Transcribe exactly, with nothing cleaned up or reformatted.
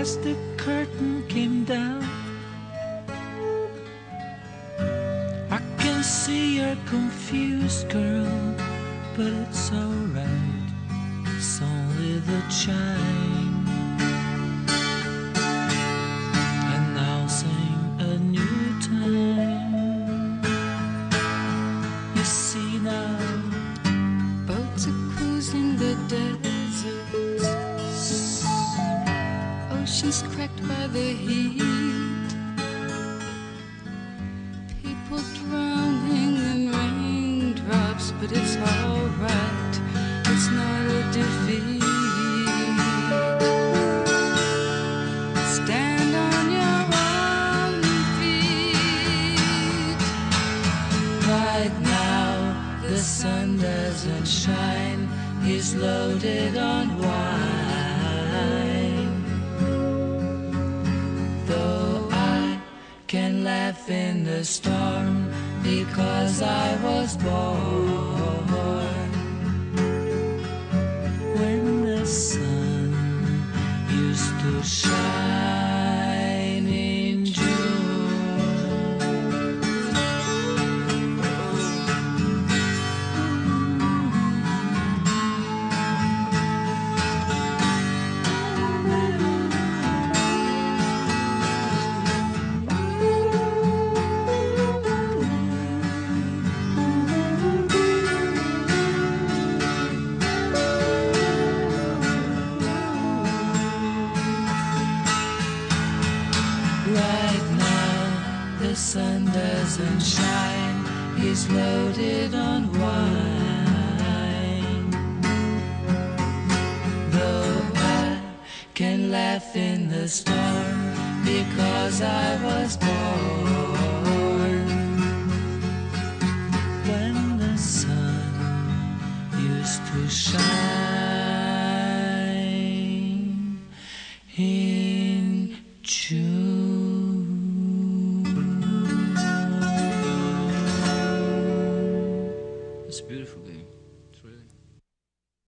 as the curtain came down. I can see you're confused, girl, but it's alright, it's only the chime. And I'll sing a new time. You see now, boats are cruising the deserts, oceans cracked by the heat, people drowning in raindrops, but it's alright, it's not a defeat. Stand on your own feet. right now the sun doesn't shine, he's loaded on wine. Though I can laugh in the storm because I was born when the sun used to shine in June. Right now the sun doesn't shine, he's loaded on wine. Though I can laugh in the storm because I was born